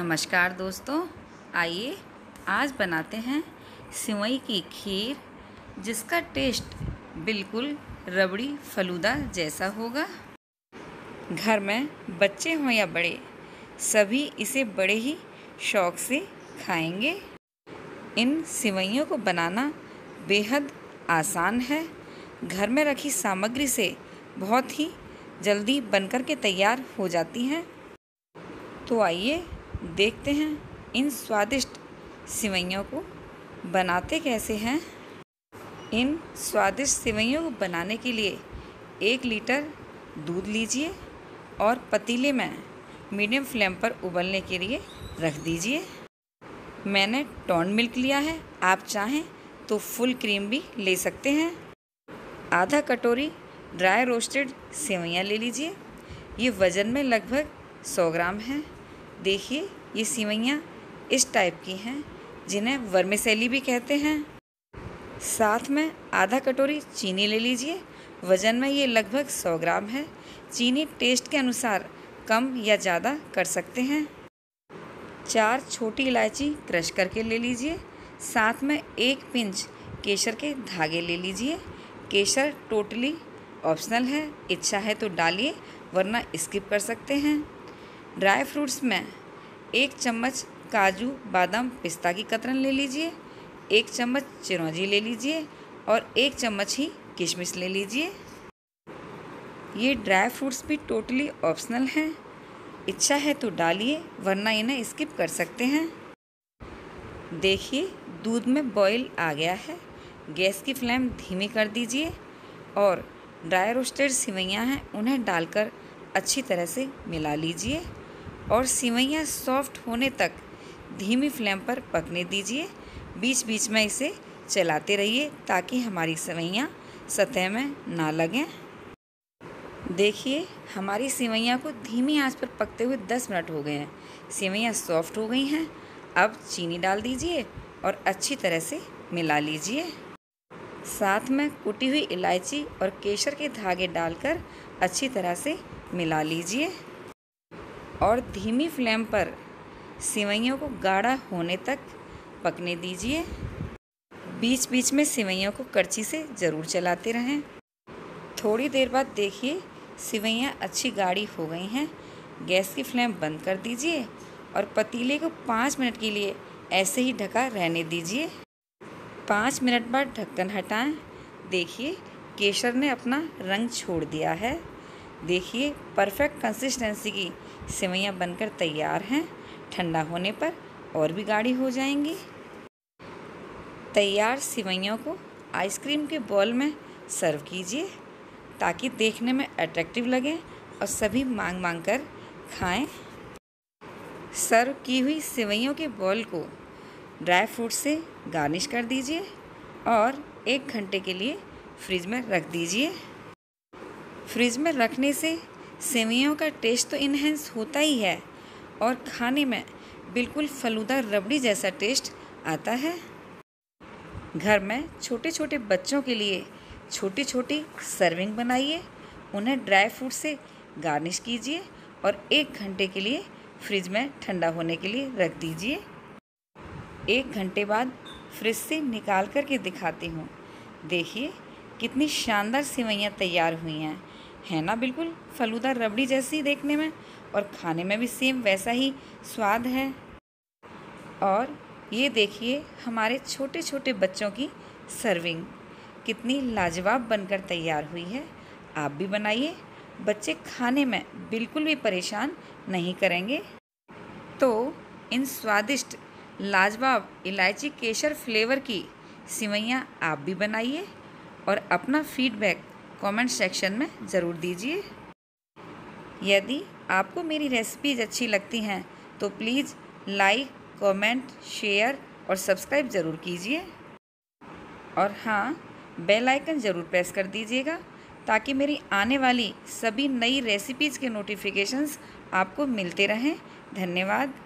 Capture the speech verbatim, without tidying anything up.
नमस्कार दोस्तों, आइए आज बनाते हैं सिवई की खीर, जिसका टेस्ट बिल्कुल रबड़ी फलूदा जैसा होगा। घर में बच्चे हों या बड़े, सभी इसे बड़े ही शौक़ से खाएंगे। इन सिवइयों को बनाना बेहद आसान है। घर में रखी सामग्री से बहुत ही जल्दी बनकर के तैयार हो जाती हैं। तो आइए देखते हैं इन स्वादिष्ट सिवइयों को बनाते कैसे हैं। इन स्वादिष्ट सिवइयों को बनाने के लिए एक लीटर दूध लीजिए और पतीले में मीडियम फ्लेम पर उबलने के लिए रख दीजिए। मैंने टोन मिल्क लिया है, आप चाहें तो फुल क्रीम भी ले सकते हैं। आधा कटोरी ड्राई रोस्टेड सेवइयाँ ले लीजिए। ये वज़न में लगभग सौ ग्राम हैं। देखिए, ये सेवइयाँ इस टाइप की हैं, जिन्हें वर्मिसेली भी कहते हैं। साथ में आधा कटोरी चीनी ले लीजिए। वज़न में ये लगभग सौ ग्राम है। चीनी टेस्ट के अनुसार कम या ज़्यादा कर सकते हैं। चार छोटी इलायची क्रश करके ले लीजिए। साथ में एक पिंच केसर के धागे ले लीजिए। केसर टोटली ऑप्शनल है, इच्छा है तो डालिए, वरना स्किप कर सकते हैं। ड्राई फ्रूट्स में एक चम्मच काजू बादाम पिस्ता की कतरन ले लीजिए, एक चम्मच चिरौंजी ले लीजिए और एक चम्मच ही किशमिश ले लीजिए। ये ड्राई फ्रूट्स भी टोटली ऑप्शनल हैं, इच्छा है तो डालिए, वरना इन्हें स्किप कर सकते हैं। देखिए, दूध में बॉईल आ गया है। गैस की फ्लेम धीमी कर दीजिए और ड्राई रोस्टेड सिवइयाँ हैं, उन्हें डालकर अच्छी तरह से मिला लीजिए और सिवइयाँ सॉफ्ट होने तक धीमी फ्लेम पर पकने दीजिए। बीच बीच में इसे चलाते रहिए ताकि हमारी सिवइयाँ सतह में ना लगें। देखिए, हमारी सिवइयाँ को धीमी आंच पर पकते हुए दस मिनट हो गए हैं। सिवइयाँ सॉफ्ट हो गई हैं। अब चीनी डाल दीजिए और अच्छी तरह से मिला लीजिए। साथ में कुटी हुई इलायची और केसर के धागे डालकर अच्छी तरह से मिला लीजिए और धीमी फ्लेम पर सिवइयों को गाढ़ा होने तक पकने दीजिए। बीच बीच में सिवइयों को करछी से ज़रूर चलाते रहें। थोड़ी देर बाद देखिए, सिवइयाँ अच्छी गाढ़ी हो गई हैं। गैस की फ्लेम बंद कर दीजिए और पतीले को पाँच मिनट के लिए ऐसे ही ढका रहने दीजिए। पाँच मिनट बाद ढक्कन हटाएं। देखिए, केसर ने अपना रंग छोड़ दिया है। देखिए, परफेक्ट कंसिस्टेंसी की सिवइयाँ बनकर तैयार हैं। ठंडा होने पर और भी गाढ़ी हो जाएंगी। तैयार सिवइयों को आइसक्रीम के बॉल में सर्व कीजिए ताकि देखने में अट्रैक्टिव लगे और सभी मांग मांग कर खाएं। सर्व की हुई सिवइयों के बॉल को ड्राई फ्रूट से गार्निश कर दीजिए और एक घंटे के लिए फ्रिज में रख दीजिए। फ्रिज में रखने से सेवइयों का टेस्ट तो इन्हेंस होता ही है और खाने में बिल्कुल फलूदा रबड़ी जैसा टेस्ट आता है। घर में छोटे छोटे बच्चों के लिए छोटी छोटी सर्विंग बनाइए, उन्हें ड्राई फ्रूट से गार्निश कीजिए और एक घंटे के लिए फ्रिज में ठंडा होने के लिए रख दीजिए। एक घंटे बाद फ्रिज से निकाल कर के दिखाती हूँ। देखिए, कितनी शानदार सिवइयाँ तैयार हुई हैं, है ना, बिल्कुल फलूदा रबड़ी जैसी देखने में और खाने में भी सेम वैसा ही स्वाद है। और ये देखिए, हमारे छोटे छोटे बच्चों की सर्विंग कितनी लाजवाब बनकर तैयार हुई है। आप भी बनाइए, बच्चे खाने में बिल्कुल भी परेशान नहीं करेंगे। तो इन स्वादिष्ट लाजवाब इलायची केसर फ्लेवर की सिवइयाँ आप भी बनाइए और अपना फीडबैक कमेंट सेक्शन में ज़रूर दीजिए। यदि आपको मेरी रेसिपीज़ अच्छी लगती हैं तो प्लीज़ लाइक, कमेंट, शेयर और सब्सक्राइब ज़रूर कीजिए। और हाँ, बेल आइकन ज़रूर प्रेस कर दीजिएगा ताकि मेरी आने वाली सभी नई रेसिपीज़ के नोटिफिकेशंस आपको मिलते रहें। धन्यवाद।